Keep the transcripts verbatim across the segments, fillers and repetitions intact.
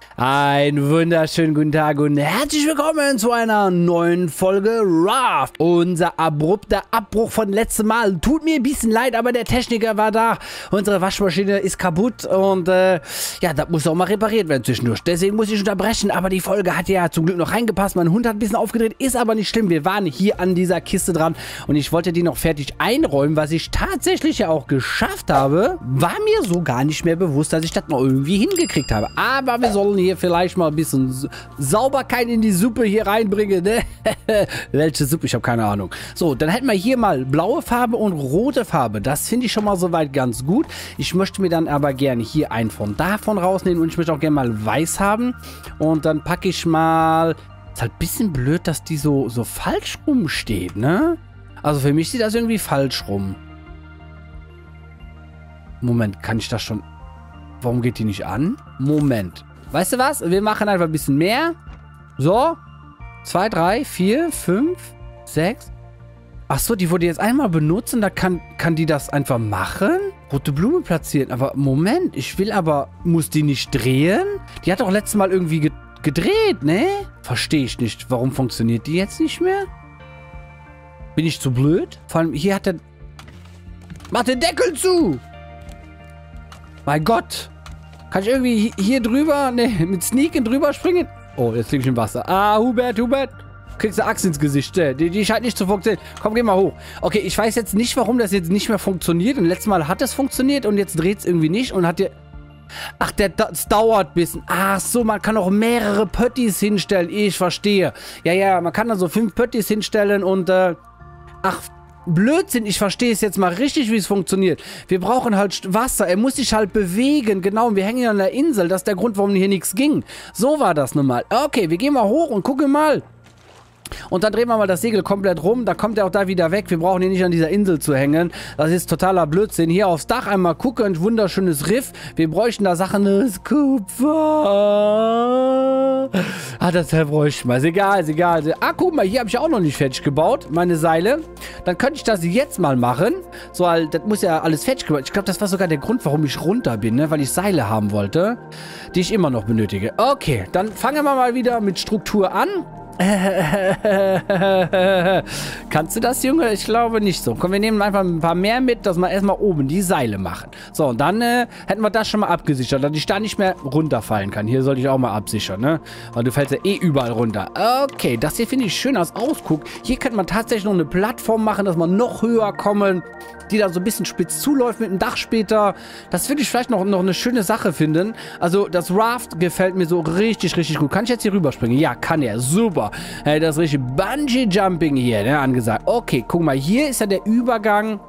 Einen wunderschönen guten Tag und herzlich willkommen zu einer neuen Folge Raft. Unser abrupter Abbruch von letztem Mal. Tut mir ein bisschen leid, aber der Techniker war da. Unsere Waschmaschine ist kaputt und äh, ja, das muss auch mal repariert werden zwischendurch. Deswegen muss ich unterbrechen, aber die Folge hat ja zum Glück noch reingepasst. Mein Hund hat ein bisschen aufgedreht, ist aber nicht schlimm. Wir waren hier an dieser Kiste dran und ich wollte die noch fertig einräumen, was ich tatsächlich ja auch geschafft habe. War mir so gar nicht mehr bewusst, dass ich das noch irgendwie hingekriegt habe. Aber wir sollen hier vielleicht mal ein bisschen Sauberkeit in die Suppe hier reinbringen, ne? Welche Suppe? Ich habe keine Ahnung. So, dann hätten wir hier mal blaue Farbe und rote Farbe. Das finde ich schon mal soweit ganz gut. Ich möchte mir dann aber gerne hier einen von davon rausnehmen und ich möchte auch gerne mal weiß haben. Und dann packe ich mal... Ist halt ein bisschen blöd, dass die so, so falsch rumsteht, ne? Also für mich sieht das irgendwie falsch rum. Moment, kann ich das schon... Warum geht die nicht an? Moment. Weißt du was? Wir machen einfach ein bisschen mehr. So. Zwei, drei, vier, fünf, sechs. Achso, die wurde jetzt einmal benutzt und da kann, kann die das einfach machen? Rote Blume platzieren. Aber Moment, ich will aber... Muss die nicht drehen? Die hat doch letztes Mal irgendwie ge gedreht, ne? Verstehe ich nicht. Warum funktioniert die jetzt nicht mehr? Bin ich zu blöd? Vor allem, hier hat der... Mach den Deckel zu! Mein Gott! Kann ich irgendwie hier drüber, ne, mit Sneaken drüber springen? Oh, jetzt liege ich im Wasser. Ah, Hubert, Hubert. Kriegst du Axt ins Gesicht. Die, die scheint nicht zu funktionieren. Komm, geh mal hoch. Okay, ich weiß jetzt nicht, warum das jetzt nicht mehr funktioniert. Und letztes Mal hat es funktioniert und jetzt dreht es irgendwie nicht. Und hat dir... Ach, der, das dauert ein bisschen. Ach so, man kann auch mehrere Pöttis hinstellen. Ich verstehe. Ja, ja, man kann da so fünf Pöttis hinstellen und, äh... Ach, Blödsinn, ich verstehe es jetzt mal richtig, wie es funktioniert. Wir brauchen halt Wasser, er muss sich halt bewegen, genau, und wir hängen hier an der Insel, das ist der Grund, warum hier nichts ging. So war das nun mal. Okay, wir gehen mal hoch und gucken mal. Und dann drehen wir mal das Segel komplett rum, da kommt er auch da wieder weg. Wir brauchen hier nicht an dieser Insel zu hängen. Das ist totaler Blödsinn. Hier aufs Dach einmal gucken, ein wunderschönes Riff. Wir bräuchten da Sachen, das Kupfer. Ah, das bräuchte ich mal. Ist egal, ist egal. Ah, guck mal, hier habe ich auch noch nicht fertig gebaut, meine Seile. Dann könnte ich das jetzt mal machen. So, das muss ja alles fertig gebaut. Ich glaube, das war sogar der Grund, warum ich runter bin, ne? Weil ich Seile haben wollte, die ich immer noch benötige. Okay, dann fangen wir mal wieder mit Struktur an. Kannst du das, Junge? Ich glaube nicht so. Komm, wir nehmen einfach ein paar mehr mit, dass wir erstmal oben die Seile machen. So, und dann äh, hätten wir das schon mal abgesichert, dass ich da nicht mehr runterfallen kann. Hier sollte ich auch mal absichern, ne? Weil du fällst ja eh überall runter. Okay, das hier finde ich schön als Ausguck. Hier könnte man tatsächlich noch eine Plattform machen, dass wir noch höher kommen, die da so ein bisschen spitz zuläuft mit dem Dach später. Das würde ich vielleicht noch, noch eine schöne Sache finden. Also, das Raft gefällt mir so richtig, richtig gut. Kann ich jetzt hier rüberspringen? Ja, kann er. Super. Hey, das ist richtig Bungee-Jumping hier, ne, angesagt. Okay, guck mal, hier ist ja der Übergang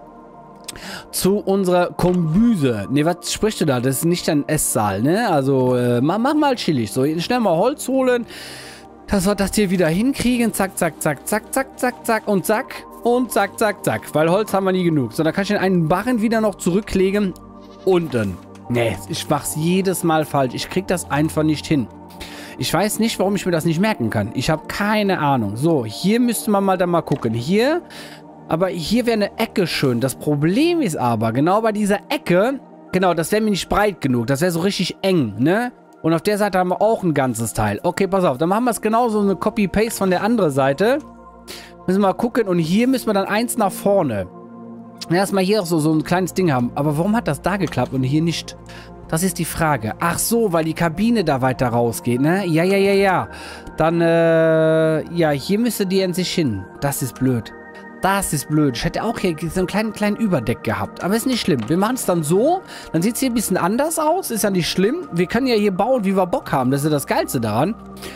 zu unserer Kombüse. Ne, was sprichst du da? Das ist nicht ein Esssaal, ne? Also, äh, mach, mach mal chillig. So, schnell mal Holz holen, dass wir das hier wieder hinkriegen. Zack, zack, zack, zack, zack, zack, zack und zack. Und zack, zack, zack. Weil Holz haben wir nie genug. So, dann kann ich den einen Barren wieder noch zurücklegen. Unten. Ne, ich mach's jedes Mal falsch. Ich krieg das einfach nicht hin. Ich weiß nicht, warum ich mir das nicht merken kann. Ich habe keine Ahnung. So, hier müsste man mal dann mal gucken. Hier, aber hier wäre eine Ecke schön. Das Problem ist aber, genau bei dieser Ecke, genau, das wäre mir nicht breit genug. Das wäre so richtig eng, ne? Und auf der Seite haben wir auch ein ganzes Teil. Okay, pass auf, dann machen wir es genauso, eine Copy-Paste von der anderen Seite. Müssen wir mal gucken. Und hier müssen wir dann eins nach vorne. Erstmal hier auch so, so ein kleines Ding haben. Aber warum hat das da geklappt und hier nicht? Das ist die Frage. Ach so, weil die Kabine da weiter rausgeht, ne? Ja, ja, ja, ja. Dann, äh, ja, hier müsste die an sich hin. Das ist blöd. Das ist blöd. Ich hätte auch hier so einen kleinen, kleinen Überdeck gehabt. Aber ist nicht schlimm. Wir machen es dann so. Dann sieht es hier ein bisschen anders aus. Ist ja nicht schlimm. Wir können ja hier bauen, wie wir Bock haben. Das ist ja das Geilste daran.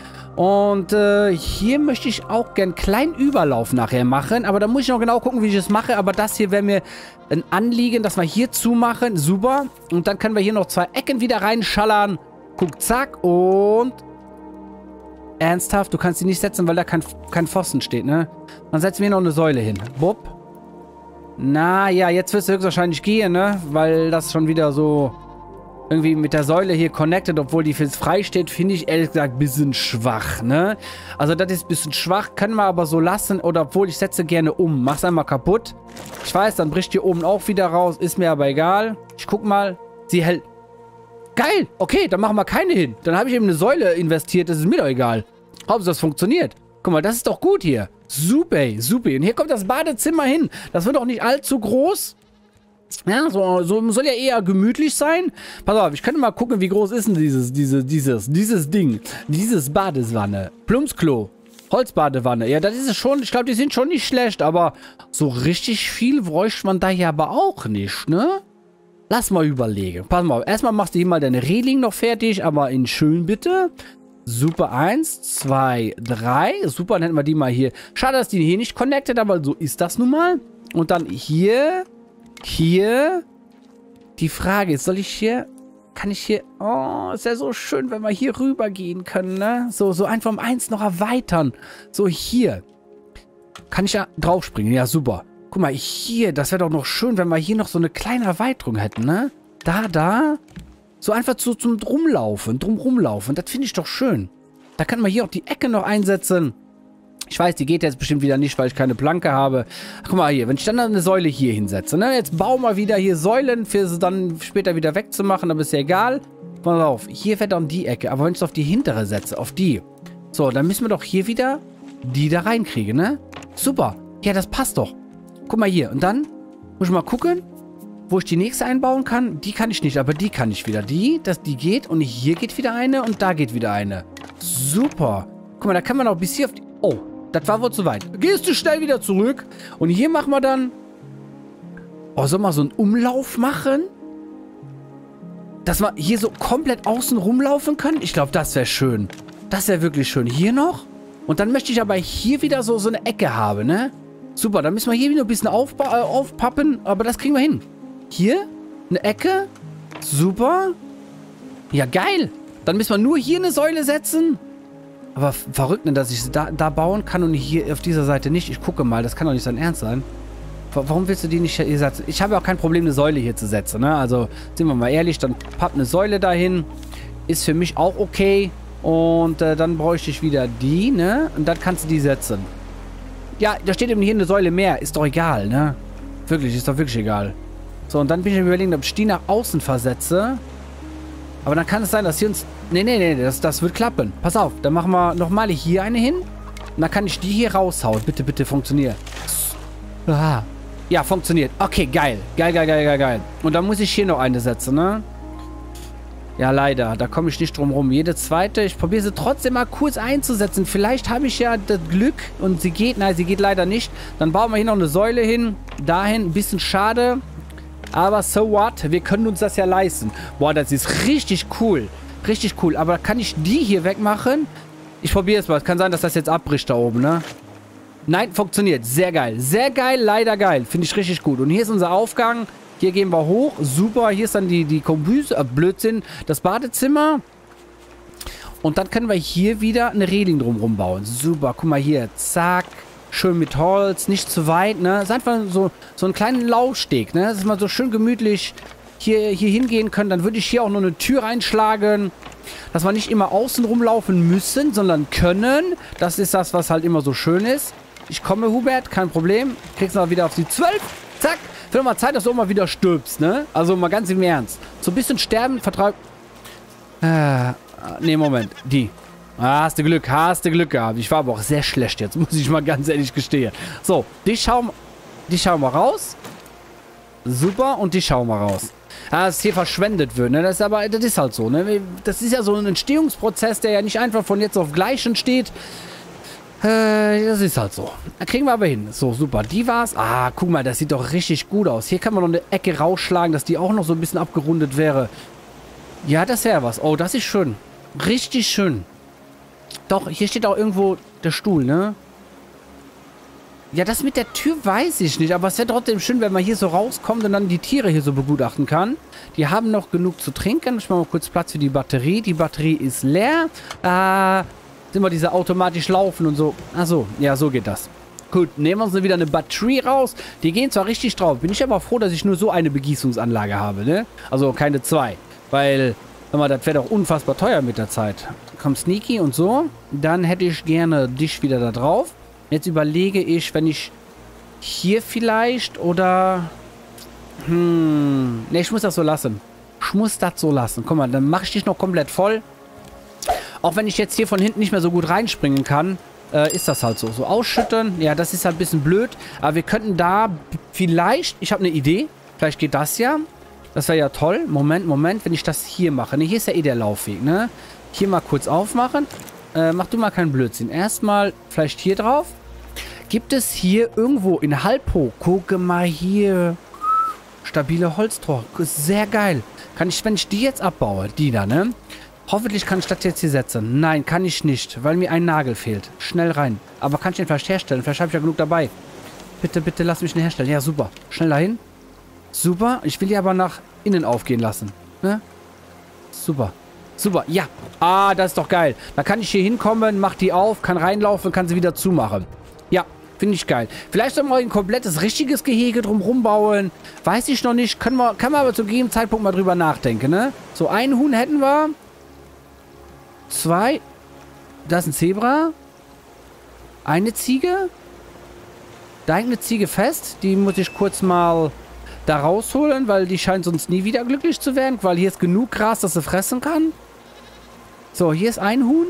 Und äh, hier möchte ich auch gern einen kleinen Überlauf nachher machen. Aber da muss ich noch genau gucken, wie ich es mache. Aber das hier wäre mir ein Anliegen, dass wir hier zumachen. Super. Und dann können wir hier noch zwei Ecken wieder reinschallern. Guck, zack. Und... Ernsthaft? Du kannst sie nicht setzen, weil da kein, kein Pfosten steht, ne? Dann setzen wir hier noch eine Säule hin. Bupp. Na ja, jetzt wird es höchstwahrscheinlich gehen, ne? Weil das schon wieder so... irgendwie mit der Säule hier connected, obwohl die jetzt frei steht, finde ich ehrlich gesagt ein bisschen schwach, ne? Also das ist ein bisschen schwach, können wir aber so lassen, oder obwohl ich setze gerne um. Mach's einmal kaputt. Ich weiß, dann bricht hier oben auch wieder raus, ist mir aber egal. Ich guck mal, sie hält... Geil. Okay, dann machen wir keine hin. Dann habe ich eben eine Säule investiert. Das ist mir doch egal. Hauptsache, das funktioniert. Guck mal, das ist doch gut hier. Super, super. Und hier kommt das Badezimmer hin. Das wird auch nicht allzu groß. Ja, so, so soll ja eher gemütlich sein. Pass auf, ich könnte mal gucken, wie groß ist denn dieses, diese, dieses, dieses Ding. Dieses Badewanne. Plumpsklo. Holzbadewanne. Ja, das ist es schon. Ich glaube, die sind schon nicht schlecht, aber so richtig viel bräuchte man da ja aber auch nicht, ne? Lass mal überlegen. Pass mal auf. Erstmal machst du hier mal deine Reling noch fertig, aber in schön bitte. Super, eins, zwei, drei. Super, dann hätten wir die mal hier. Schade, dass die hier nicht connected, aber so ist das nun mal. Und dann hier, hier. Die Frage ist, soll ich hier, kann ich hier, oh, ist ja so schön, wenn wir hier rüber gehen können, ne? So, so einfach um eins noch erweitern. So, hier. Kann ich ja draufspringen, ja, super. Guck mal, hier, das wäre doch noch schön, wenn wir hier noch so eine kleine Erweiterung hätten, ne? Da, da. So einfach zu, zum Drumlaufen, drumrumlaufen. Das finde ich doch schön. Da kann man hier auch die Ecke noch einsetzen. Ich weiß, die geht jetzt bestimmt wieder nicht, weil ich keine Planke habe. Ach, guck mal hier, wenn ich dann eine Säule hier hinsetze, ne? Jetzt bauen wir wieder hier Säulen, für sie dann später wieder wegzumachen, aber ist ja egal. Pass auf, hier wäre dann die Ecke. Aber wenn ich es auf die hintere setze, auf die. So, dann müssen wir doch hier wieder die da reinkriegen, ne? Super. Ja, das passt doch. Guck mal hier. Und dann muss ich mal gucken, wo ich die nächste einbauen kann. Die kann ich nicht, aber die kann ich wieder. Die, das, die geht und hier geht wieder eine und da geht wieder eine. Super. Guck mal, da kann man auch bis hier auf die... Oh, das war wohl zu weit. Gehst du schnell wieder zurück. Und hier machen wir dann... Oh, soll mal so einen Umlauf machen? Dass wir hier so komplett außen rumlaufen können? Ich glaube, das wäre schön. Das wäre wirklich schön. Hier noch. Und dann möchte ich aber hier wieder so, so eine Ecke haben, ne? Super, dann müssen wir hier wieder ein bisschen aufpa äh, aufpappen. Aber das kriegen wir hin. Hier, eine Ecke. Super. Ja, geil. Dann müssen wir nur hier eine Säule setzen. Aber verrückt, ne, dass ich da, da bauen kann und hier auf dieser Seite nicht. Ich gucke mal, das kann doch nicht sein Ernst sein. Warum willst du die nicht hier setzen? Ich habe ja auch kein Problem, eine Säule hier zu setzen, ne? Also, sind wir mal ehrlich, dann papp eine Säule dahin. Ist für mich auch okay. Und äh, dann bräuchte ich wieder die, ne? Und dann kannst du die setzen. Ja, da steht eben hier eine Säule mehr. Ist doch egal, ne? Wirklich, ist doch wirklich egal. So, und dann bin ich mir überlegen, ob ich die nach außen versetze. Aber dann kann es sein, dass hier uns... Nee, nee, nee, das, das wird klappen. Pass auf, dann machen wir nochmal hier eine hin. Und dann kann ich die hier raushauen. Bitte, bitte, funktioniert. Ah. Ja, funktioniert. Okay, geil. Geil, geil, geil, geil, geil. Und dann muss ich hier noch eine setzen, ne? Ja, leider. Da komme ich nicht drum rum. Jede zweite. Ich probiere sie trotzdem mal kurz einzusetzen. Vielleicht habe ich ja das Glück und sie geht. Nein, sie geht leider nicht. Dann bauen wir hier noch eine Säule hin. Dahin. Ein bisschen schade. Aber so what? Wir können uns das ja leisten. Boah, das ist richtig cool. Richtig cool. Aber kann ich die hier wegmachen? Ich probiere es mal. Es kann sein, dass das jetzt abbricht da oben, ne? Nein, funktioniert. Sehr geil. Sehr geil, leider geil. Finde ich richtig gut. Und hier ist unser Aufgang. Hier gehen wir hoch. Super. Hier ist dann die, die Kombüse. Äh, Blödsinn. Das Badezimmer. Und dann können wir hier wieder eine Reling drumherum bauen. Super. Guck mal hier. Zack. Schön mit Holz. Nicht zu weit, ne? Es ist einfach so, so einen kleinen Laufsteg, ne? Dass wir so schön gemütlich hier, hier hingehen können. Dann würde ich hier auch noch eine Tür reinschlagen. Dass wir nicht immer außen rumlaufen müssen, sondern können. Das ist das, was halt immer so schön ist. Ich komme, Hubert. Kein Problem. Kriegst du mal wieder auf die zwölf. Zack. Wird mal Zeit, dass du auch mal wieder stirbst, ne? Also mal ganz im Ernst. So ein bisschen sterben, vertreibt... Äh, ne, Moment. Die. Ah, hast du Glück, hast du Glück gehabt. Ich war aber auch sehr schlecht jetzt, muss ich mal ganz ehrlich gestehen. So, die schauen, die schauen wir raus. Super, und die schauen wir raus. Ja, dass hier verschwendet wird, ne? Das ist aber, das ist halt so, ne? Das ist ja so ein Entstehungsprozess, der ja nicht einfach von jetzt auf gleich entsteht. Äh, das ist halt so. Da kriegen wir aber hin. So, super. Die war's. Ah, guck mal, das sieht doch richtig gut aus. Hier kann man noch eine Ecke rausschlagen, dass die auch noch so ein bisschen abgerundet wäre. Ja, das wäre was. Oh, das ist schön. Richtig schön. Doch, hier steht auch irgendwo der Stuhl, ne? Ja, das mit der Tür weiß ich nicht, aber es wäre trotzdem schön, wenn man hier so rauskommt und dann die Tiere hier so begutachten kann. Die haben noch genug zu trinken. Ich mache mal kurz Platz für die Batterie. Die Batterie ist leer. Äh, sind wir diese automatisch laufen und so. Achso, ja, so geht das. Gut, nehmen wir uns wieder eine Batterie raus. Die gehen zwar richtig drauf. Bin ich aber froh, dass ich nur so eine Begießungsanlage habe, ne? Also keine zwei. Weil... mal, das wäre doch unfassbar teuer mit der Zeit. Kommt Sneaky und so. Dann hätte ich gerne dich wieder da drauf. Jetzt überlege ich, wenn ich hier vielleicht oder... Hm... Ne, ich muss das so lassen. Ich muss das so lassen. Guck mal, dann mache ich dich noch komplett voll. Auch wenn ich jetzt hier von hinten nicht mehr so gut reinspringen kann, äh, ist das halt so. So ausschütten, ja, das ist halt ein bisschen blöd. Aber wir könnten da vielleicht, ich habe eine Idee, vielleicht geht das ja. Das wäre ja toll. Moment, Moment, wenn ich das hier mache. Ne, hier ist ja eh der Laufweg, ne? Hier mal kurz aufmachen. Äh, mach du mal keinen Blödsinn. Erstmal vielleicht hier drauf. Gibt es hier irgendwo in Halbhoch, gucke mal hier, stabile Holztor. Sehr geil. Kann ich, wenn ich die jetzt abbaue, die da, ne? Hoffentlich kann ich das jetzt hier setzen. Nein, kann ich nicht, weil mir ein Nagel fehlt. Schnell rein. Aber kann ich den vielleicht herstellen? Vielleicht habe ich ja genug dabei. Bitte, bitte, lass mich den herstellen. Ja, super. Schnell dahin. Super. Ich will die aber nach innen aufgehen lassen. Ne? Super. Super. Ja. Ah, das ist doch geil. Da kann ich hier hinkommen, mach die auf, kann reinlaufen, kann sie wieder zumachen. Ja, finde ich geil. Vielleicht sollen wir ein komplettes, richtiges Gehege drumherum bauen. Weiß ich noch nicht. Können wir, kann man aber zu jedem Zeitpunkt mal drüber nachdenken, ne? So, ein Huhn hätten wir. Zwei. Da ist ein Zebra. Eine Ziege. Da hängt eine Ziege fest. Die muss ich kurz mal da rausholen, weil die scheint sonst nie wieder glücklich zu werden. Weil hier ist genug Gras, dass sie fressen kann. So, hier ist ein Huhn.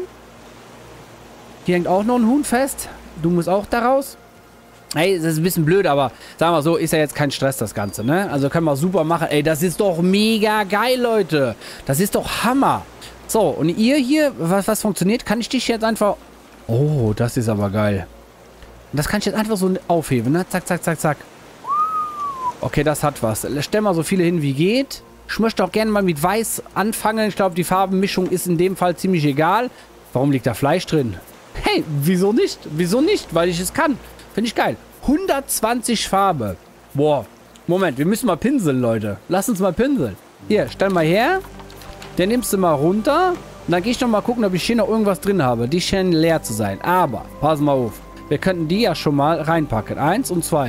Hier hängt auch noch ein Huhn fest. Du musst auch da raus. Ey, das ist ein bisschen blöd, aber sagen wir so, ist ja jetzt kein Stress das Ganze, ne? Also können wir super machen. Ey, das ist doch mega geil, Leute. Das ist doch Hammer. So, und ihr hier, was, was funktioniert, kann ich dich jetzt einfach... Oh, das ist aber geil. Und das kann ich jetzt einfach so aufheben, ne? Zack, zack, zack, zack. Okay, das hat was. Stell mal so viele hin, wie geht. Ich möchte auch gerne mal mit Weiß anfangen. Ich glaube, die Farbenmischung ist in dem Fall ziemlich egal. Warum liegt da Fleisch drin? Hey, wieso nicht? Wieso nicht? Weil ich es kann. Finde ich geil. hundertzwanzig Farbe. Boah. Moment, wir müssen mal pinseln, Leute. Lass uns mal pinseln. Hier, stell mal her. Den nimmst du mal runter. Und dann gehe ich noch mal gucken, ob ich hier noch irgendwas drin habe. Die scheinen leer zu sein. Aber, pass mal auf. Wir könnten die ja schon mal reinpacken. Eins und zwei.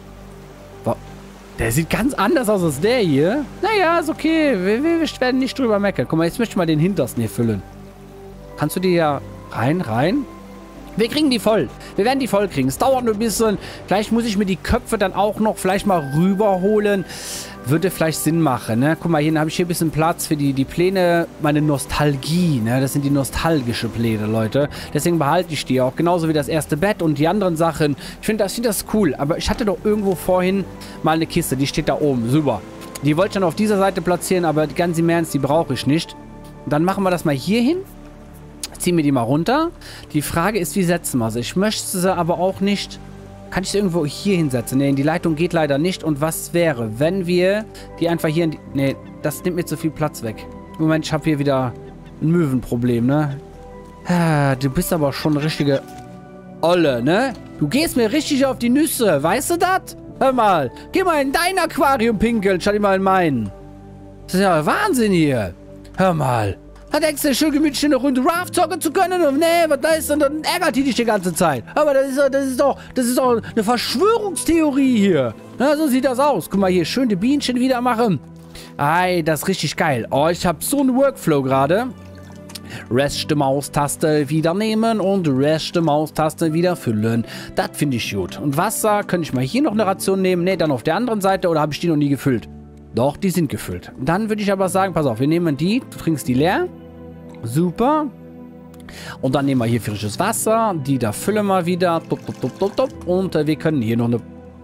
Der sieht ganz anders aus als der hier. Naja, ist okay. Wir, wir, wir werden nicht drüber meckern. Guck mal, jetzt möchte ich mal den hintersten hier füllen. Kannst du die ja rein, rein? Wir kriegen die voll. Wir werden die voll kriegen. Es dauert nur ein bisschen. Vielleicht muss ich mir die Köpfe dann auch noch vielleicht mal rüberholen. Würde vielleicht Sinn machen, ne? Guck mal, hier habe ich hier ein bisschen Platz für die, die Pläne. Meine Nostalgie, ne? Das sind die nostalgische Pläne, Leute. Deswegen behalte ich die auch. Genauso wie das erste Bett und die anderen Sachen. Ich finde das, find das cool. Aber ich hatte doch irgendwo vorhin mal eine Kiste. Die steht da oben. Super. Die wollte ich dann auf dieser Seite platzieren, aber ganz im Ernst, die brauche ich nicht. Und dann machen wir das mal hier hin. Ziehen wir die mal runter. Die Frage ist, wie setzen wir sie? Ich möchte sie aber auch nicht... Kann ich sie irgendwo hier hinsetzen? Ne, die Leitung geht leider nicht. Und was wäre, wenn wir die einfach hier in die... Ne, das nimmt mir zu viel Platz weg. Moment, ich habe hier wieder ein Möwenproblem, ne? Ah, du bist aber schon eine richtige Olle, ne? Du gehst mir richtig auf die Nüsse. Weißt du das? Hör mal. Geh mal in dein Aquarium pinkeln, statt mal in meinen. Das ist ja Wahnsinn hier. Hör mal. Hat extra schön gemütlich eine Runde Raft zocken zu können und nee, was da ist, und dann ärgert die dich die ganze Zeit. Aber das ist, das ist doch, das ist doch eine Verschwörungstheorie hier. Na, so sieht das aus. Guck mal hier, schön die Bienchen wieder machen. Ei, das ist richtig geil. Oh, ich habe so einen Workflow gerade. Rechte Maustaste wieder nehmen und rechte Maustaste wieder füllen. Das finde ich gut. Und Wasser, könnte ich mal hier noch eine Ration nehmen? Ne, dann auf der anderen Seite, oder habe ich die noch nie gefüllt? Doch, die sind gefüllt. Dann würde ich aber sagen, pass auf, wir nehmen die, du trinkst die leer. Super. Und dann nehmen wir hier frisches Wasser. Die da füllen wir wieder. Top, top, top, top, top. Und äh, wir können hier noch eine...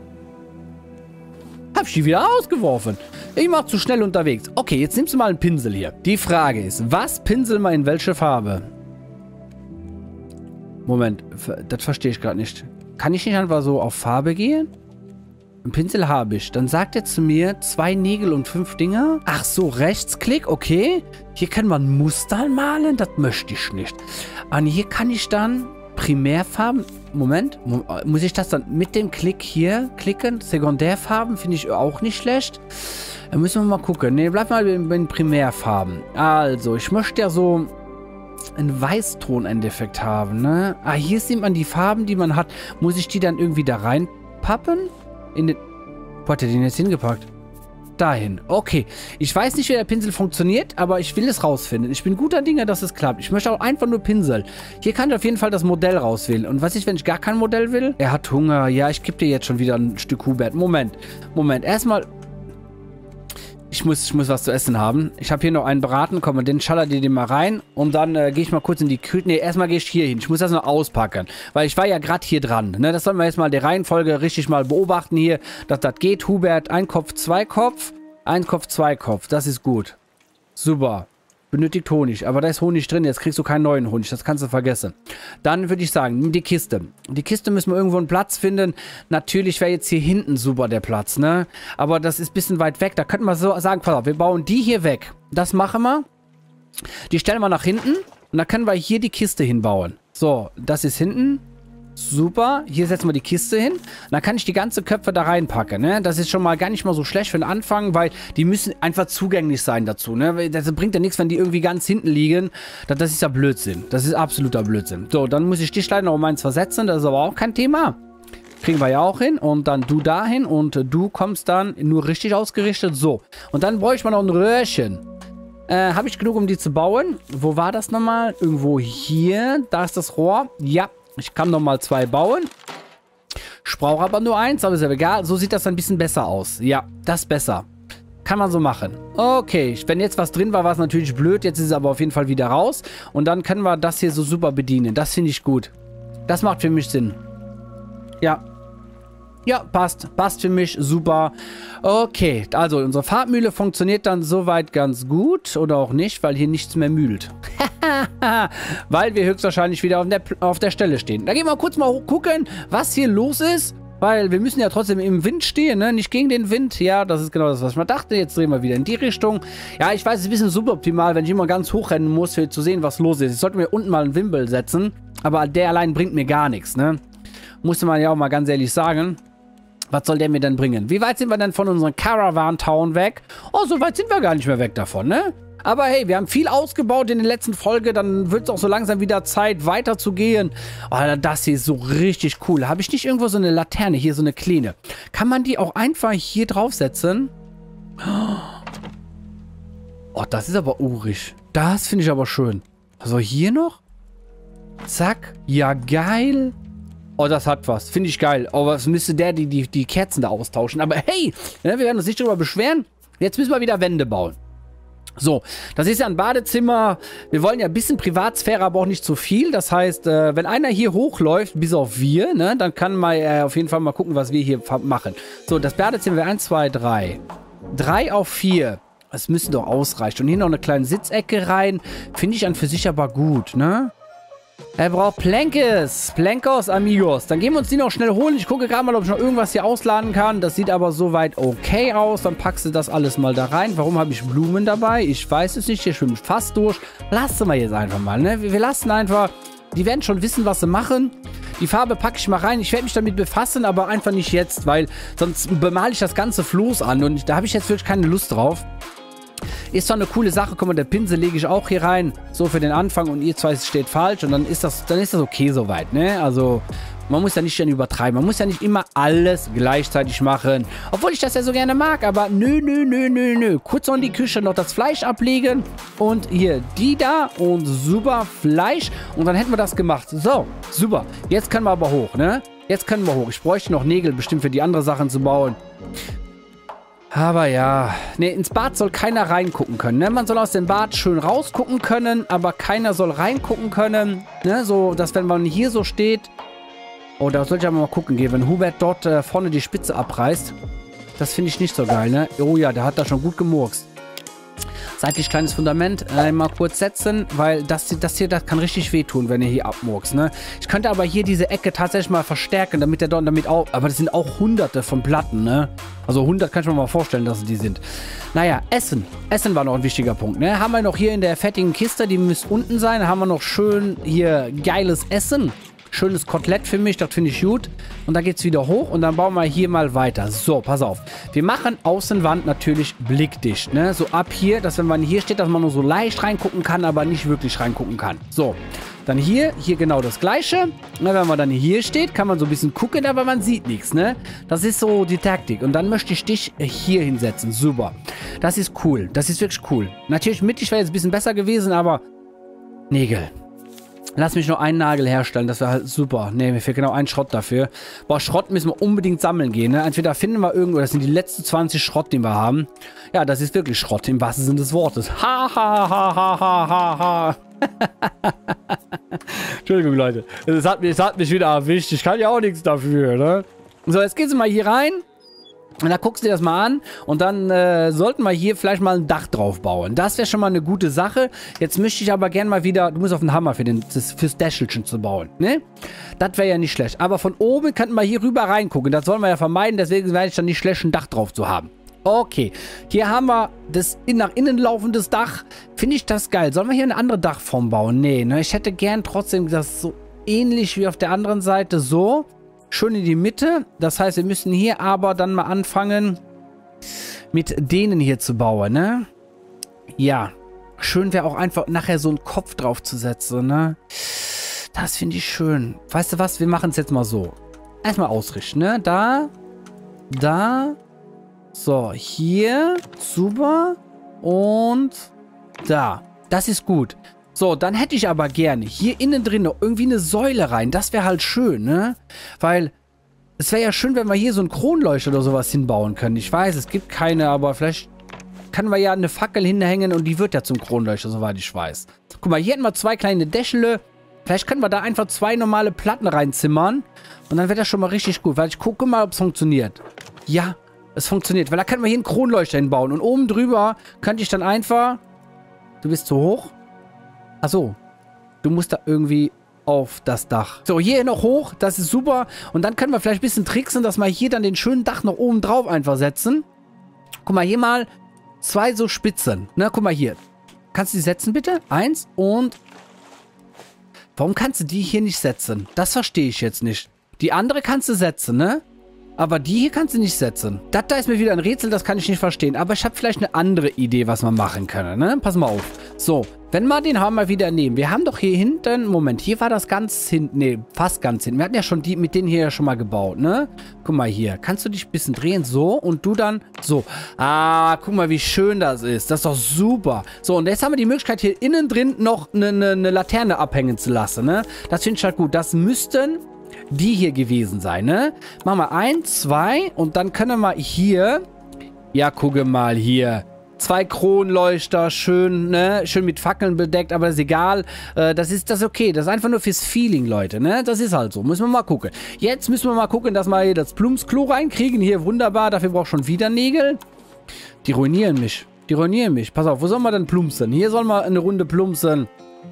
Hab ich die wieder ausgeworfen. Ich mach zu schnell unterwegs. Okay, jetzt nimmst du mal einen Pinsel hier. Die Frage ist, was pinseln wir in welche Farbe? Moment, das verstehe ich gerade nicht. Kann ich nicht einfach so auf Farbe gehen? Einen Pinsel habe ich. Dann sagt er zu mir, zwei Nägel und fünf Dinger. Ach so, Rechtsklick, okay. Hier kann man Muster malen, das möchte ich nicht. Und hier kann ich dann Primärfarben... Moment, muss ich das dann mit dem Klick hier klicken? Sekundärfarben finde ich auch nicht schlecht. Da müssen wir mal gucken. Ne, bleib mal bei den Primärfarben. Also, ich möchte ja so einen Weißton-Endeffekt haben, ne? Ah, hier sieht man die Farben, die man hat. Muss ich die dann irgendwie da reinpappen? In den... Wo hat er den jetzt hingepackt? Dahin. Okay. Ich weiß nicht, wie der Pinsel funktioniert, aber ich will es rausfinden. Ich bin guter Dinge, dass es klappt. Ich möchte auch einfach nur pinseln. Hier kann ich auf jeden Fall das Modell rauswählen. Und was ist, wenn ich gar kein Modell will? Er hat Hunger. Ja, ich gebe dir jetzt schon wieder ein Stück Hubert. Moment. Moment. Erstmal... Ich muss, ich muss was zu essen haben. Ich habe hier noch einen Braten. Komm, den schaller dir den mal rein. Und dann äh, gehe ich mal kurz in die Küche. Ne, erstmal gehe ich hier hin. Ich muss das noch auspacken. Weil ich war ja gerade hier dran. Ne, das sollen wir jetzt mal die Reihenfolge richtig mal beobachten hier. Dass das geht. Hubert, ein Kopf, zwei Kopf. Ein Kopf, zwei Kopf. Das ist gut. Super. Benötigt Honig. Aber da ist Honig drin. Jetzt kriegst du keinen neuen Honig. Das kannst du vergessen. Dann würde ich sagen, nimm die Kiste. Die Kiste müssen wir irgendwo einen Platz finden. Natürlich wäre jetzt hier hinten super der Platz, ne? Aber das ist ein bisschen weit weg. Da könnten wir so sagen, pass auf, wir bauen die hier weg. Das machen wir. Die stellen wir nach hinten. Und dann können wir hier die Kiste hinbauen. So, das ist hinten. Super. Hier setzen wir die Kiste hin. Und dann kann ich die ganzen Köpfe da reinpacken, ne? Das ist schon mal gar nicht mal so schlecht für den Anfang, weil die müssen einfach zugänglich sein dazu, ne? Das bringt ja nichts, wenn die irgendwie ganz hinten liegen. Das, das ist ja Blödsinn. Das ist absoluter Blödsinn. So, dann muss ich dich leider noch um eins versetzen. Das ist aber auch kein Thema. Kriegen wir ja auch hin. Und dann du dahin und du kommst dann nur richtig ausgerichtet. So. Und dann bräuchte man noch ein Röhrchen. Äh, habe ich genug, um die zu bauen? Wo war das nochmal? Irgendwo hier. Da ist das Rohr. Ja. Ich kann nochmal zwei bauen. Ich brauche aber nur eins, aber ist ja egal. So sieht das ein bisschen besser aus. Ja, das ist besser. Kann man so machen. Okay, wenn jetzt was drin war, war es natürlich blöd. Jetzt ist es aber auf jeden Fall wieder raus. Und dann können wir das hier so super bedienen. Das finde ich gut. Das macht für mich Sinn. Ja. Ja, passt. Passt für mich. Super. Okay, also unsere Farbmühle funktioniert dann soweit ganz gut. Oder auch nicht, weil hier nichts mehr mühlt. Weil wir höchstwahrscheinlich wieder auf der, auf der Stelle stehen. Da gehen wir kurz mal gucken, was hier los ist. Weil wir müssen ja trotzdem im Wind stehen, ne? Nicht gegen den Wind. Ja, das ist genau das, was ich mal dachte. Jetzt drehen wir wieder in die Richtung. Ja, ich weiß, es ist ein bisschen suboptimal, wenn ich immer ganz hoch rennen muss, für zu sehen, was los ist. Ich sollte mir unten mal einen Wimbel setzen. Aber der allein bringt mir gar nichts, ne? Musste man ja auch mal ganz ehrlich sagen. Was soll der mir denn bringen? Wie weit sind wir denn von unserem Caravan Town weg? Oh, so weit sind wir gar nicht mehr weg davon, ne? Aber hey, wir haben viel ausgebaut in der letzten Folge. Dann wird es auch so langsam wieder Zeit, weiterzugehen. Oh, das hier ist so richtig cool. Habe ich nicht irgendwo so eine Laterne? Hier so eine kleine. Kann man die auch einfach hier draufsetzen? Oh, das ist aber urig. Das finde ich aber schön. Also hier noch? Zack. Ja, geil. Oh, das hat was. Finde ich geil. Oh, was müsste der die, die, die Kerzen da austauschen? Aber hey, ja, wir werden uns nicht darüber beschweren. Jetzt müssen wir wieder Wände bauen. So, das ist ja ein Badezimmer. Wir wollen ja ein bisschen Privatsphäre, aber auch nicht zu viel. Das heißt, äh, wenn einer hier hochläuft, bis auf wir, ne, dann kann man äh, auf jeden Fall mal gucken, was wir hier machen. So, das Badezimmer wäre eins, zwei, drei. drei auf vier. Das müsste doch ausreichen. Und hier noch eine kleine Sitzecke rein. Finde ich an für sich aber gut, ne? Er braucht Plankes. Plankos, amigos. Dann gehen wir uns die noch schnell holen. Ich gucke gerade mal, ob ich noch irgendwas hier ausladen kann. Das sieht aber soweit okay aus. Dann packst du das alles mal da rein. Warum habe ich Blumen dabei? Ich weiß es nicht. Hier schwimmt fast durch. Lassen wir jetzt einfach mal, ne? Wir lassen einfach... Die werden schon wissen, was sie machen. Die Farbe packe ich mal rein. Ich werde mich damit befassen, aber einfach nicht jetzt, weil sonst bemale ich das ganze Floß an. Und da habe ich jetzt wirklich keine Lust drauf. Ist zwar eine coole Sache, guck mal, der Pinsel lege ich auch hier rein, so für den Anfang und ihr zwei steht falsch und dann ist das, dann ist das okay soweit, ne? Also, man muss ja nicht dann übertreiben, man muss ja nicht immer alles gleichzeitig machen, obwohl ich das ja so gerne mag, aber nö, nö, nö, nö, nö. Kurz noch in die Küche noch das Fleisch ablegen und hier die da und super Fleisch und dann hätten wir das gemacht. So, super, jetzt können wir aber hoch, ne? Jetzt können wir hoch. Ich bräuchte noch Nägel bestimmt für die anderen Sachen zu bauen. Aber ja, ne, ins Bad soll keiner reingucken können, ne? Man soll aus dem Bad schön rausgucken können, aber keiner soll reingucken können, ne? So, dass wenn man hier so steht, oh, da soll ich aber mal gucken gehen, wenn Hubert dort äh, vorne die Spitze abreißt. Das finde ich nicht so geil, ne? Oh ja, der hat da schon gut gemurkst. Seitlich kleines Fundament einmal kurz setzen, weil das, das hier, das kann richtig wehtun, wenn ihr hier abmurkst, ne? Ich könnte aber hier diese Ecke tatsächlich mal verstärken, damit der dort damit auch, aber das sind auch hunderte von Platten, ne? Also hundert kann ich mir mal vorstellen, dass es die sind. Naja, Essen. Essen war noch ein wichtiger Punkt, ne? Haben wir noch hier in der fettigen Kiste, die müsste unten sein, haben wir noch schön hier geiles Essen. Schönes Kotelett für mich, das finde ich gut. Und dann geht es wieder hoch und dann bauen wir hier mal weiter. So, pass auf. Wir machen Außenwand natürlich blickdicht, ne? So ab hier, dass wenn man hier steht, dass man nur so leicht reingucken kann, aber nicht wirklich reingucken kann. So, dann hier, hier genau das Gleiche. Na, wenn man dann hier steht, kann man so ein bisschen gucken, aber man sieht nichts, ne? Das ist so die Taktik. Und dann möchte ich dich hier hinsetzen. Super. Das ist cool. Das ist wirklich cool. Natürlich mittig wäre jetzt ein bisschen besser gewesen, aber Nägel. Lass mich nur einen Nagel herstellen, das wäre halt super. Ne, mir fehlt genau ein Schrott dafür. Boah, Schrott müssen wir unbedingt sammeln gehen, ne? Entweder finden wir irgendwo, das sind die letzten zwanzig Schrott, die wir haben. Ja, das ist wirklich Schrott, im wahrsten Sinne des Wortes. Ha, ha, ha, ha, ha, ha, ha. Entschuldigung, Leute. Das hat, mich, das hat mich wieder erwischt. Ich kann ja auch nichts dafür, ne? So, jetzt gehen Sie mal hier rein. Und da guckst du dir das mal an und dann äh, sollten wir hier vielleicht mal ein Dach drauf bauen. Das wäre schon mal eine gute Sache. Jetzt möchte ich aber gerne mal wieder, du musst auf den Hammer für den, das, fürs Däschelchen zu bauen, ne? Das wäre ja nicht schlecht. Aber von oben könnten wir hier rüber reingucken. Das wollen wir ja vermeiden, deswegen wäre ich dann nicht schlecht, ein Dach drauf zu haben. Okay, hier haben wir das nach innen laufendes Dach. Finde ich das geil. Sollen wir hier eine andere Dachform bauen? Nee, ne? Ich hätte gern trotzdem das so ähnlich wie auf der anderen Seite so. Schön in die Mitte. Das heißt, wir müssen hier aber dann mal anfangen, mit denen hier zu bauen, ne? Ja. Schön wäre auch einfach nachher so einen Kopf drauf zu setzen, ne? Das finde ich schön. Weißt du was? Wir machen es jetzt mal so. Erstmal ausrichten, ne? Da. Da. So, hier. Super. Und da. Das ist gut. So, dann hätte ich aber gerne hier innen drin noch irgendwie eine Säule rein. Das wäre halt schön, ne? Weil es wäre ja schön, wenn wir hier so einen Kronleuchter oder sowas hinbauen können. Ich weiß, es gibt keine, aber vielleicht können wir ja eine Fackel hinhängen und die wird ja zum Kronleuchter, soweit ich weiß. Guck mal, hier hätten wir zwei kleine Dächele. Vielleicht können wir da einfach zwei normale Platten reinzimmern. Und dann wäre das schon mal richtig gut. Weil ich gucke mal, ob es funktioniert. Ja, es funktioniert. Weil da können wir hier einen Kronleuchter hinbauen. Und oben drüber könnte ich dann einfach... Du bist zu hoch? Achso, du musst da irgendwie auf das Dach. So, hier noch hoch, das ist super. Und dann können wir vielleicht ein bisschen tricksen, dass wir hier dann den schönen Dach noch oben drauf einfach setzen. Guck mal, hier mal zwei so Spitzen. Ne, guck mal hier. Kannst du die setzen, bitte? Eins und... Warum kannst du die hier nicht setzen? Das verstehe ich jetzt nicht. Die andere kannst du setzen, ne? Aber die hier kannst du nicht setzen. Das da ist mir wieder ein Rätsel, das kann ich nicht verstehen. Aber ich habe vielleicht eine andere Idee, was wir machen können, ne? Pass mal auf. So, wenn wir den Hammer wieder nehmen. Wir haben doch hier hinten... Moment, hier war das ganz hinten... Ne, fast ganz hinten. Wir hatten ja schon die mit denen hier ja schon mal gebaut, ne? Guck mal hier. Kannst du dich ein bisschen drehen? So. Und du dann so. Ah, guck mal, wie schön das ist. Das ist doch super. So, und jetzt haben wir die Möglichkeit, hier innen drin noch eine, eine, eine Laterne abhängen zu lassen, ne? Das finde ich halt gut. Das müssten... die hier gewesen sein, ne? Machen wir eins, zwei und dann können wir hier, ja, gucke mal hier, zwei Kronleuchter, schön, ne? Schön mit Fackeln bedeckt, aber das ist egal. Äh, das ist das ist okay. Das ist einfach nur fürs Feeling, Leute, ne? Das ist halt so. Müssen wir mal gucken. Jetzt müssen wir mal gucken, dass wir hier das Plumpsklo reinkriegen. Hier, wunderbar. Dafür braucht schon wieder Nägel. Die ruinieren mich. Die ruinieren mich. Pass auf, wo sollen wir denn plumpsen? Hier sollen wir eine Runde plumpsen.